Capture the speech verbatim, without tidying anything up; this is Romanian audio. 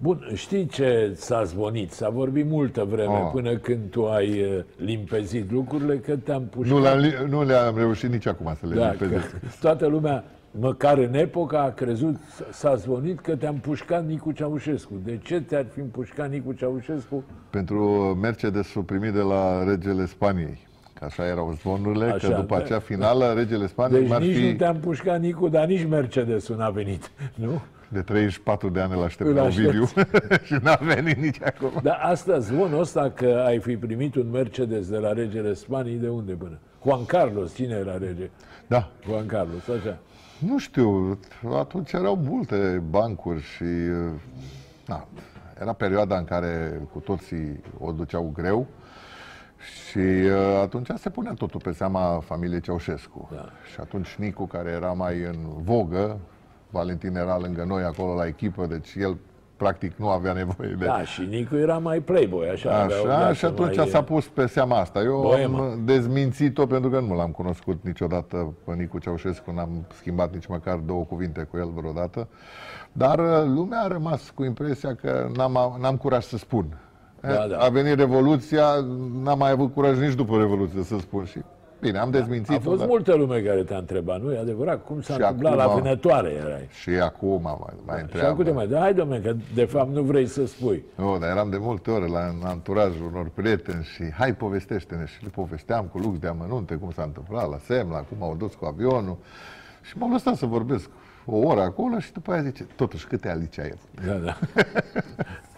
Bun, știi ce s-a zvonit? S-a vorbit multă vreme oh. până când tu ai uh, limpezit lucrurile, că te-am pușcat. Nu, le-am, nu le-am reușit nici acum să le da, limpezesc. Toată lumea, măcar în epoca, a crezut, s-a zvonit că te-am pușcat Nicu Ceaușescu. De ce te-ar fi împușcat Nicu Ceaușescu? Pentru Mercedes-ul primit de la regele Spaniei. Așa erau zvonurile, așa, că după da. acea finală, regele Spaniei deci m-ar nici fi... nu te-am pușcat Nicu, dar nici Mercedes-ul n-a venit, nu? De treizeci și patru de ani îl aștept la Ovidiu și n-a venit nici acum. Dar asta, zvonul ăsta că ai fi primit un Mercedes de la regele Spaniei, de unde până? Juan Carlos, cine era rege? Da. Juan Carlos, așa. Nu știu, atunci erau multe bancuri și... Na, era perioada în care cu toții o duceau greu și atunci se punea totul pe seama familiei Ceaușescu. Da. Și atunci Nicu, care era mai în vogă, Valentin era lângă noi acolo la echipă, deci el practic nu avea nevoie de... Da, și Nicu era mai playboy, așa. Așa, și atunci mai... s-a pus pe seama asta. Eu Boema. am dezmințit-o pentru că nu l-am cunoscut niciodată pe Nicu Ceaușescu, n-am schimbat nici măcar două cuvinte cu el vreodată, dar lumea a rămas cu impresia că n-am, n-am curaj să spun. Da, da. A venit Revoluția, n-am mai avut curaj nici după Revoluție să spun și... Bine, am dezmințit-o. A fost dar... multă lume care te-a întrebat, nu? E adevărat? Cum s-a întâmplat acum, la vânătoare erai? Și acum mai, mai da, întreabă. Și acum te mai... Da, hai, dom'le, că de fapt nu vrei să spui. Nu, dar eram de multe ori la anturajul unor prieteni și hai, povestește-ne. Și le povesteam cu lux de amănunte cum s-a întâmplat la Semla, cum au dus cu avionul. Și m-am lăsat să vorbesc o oră acolo și după aia zice, totuși, câte alicii ai avut? Da, da.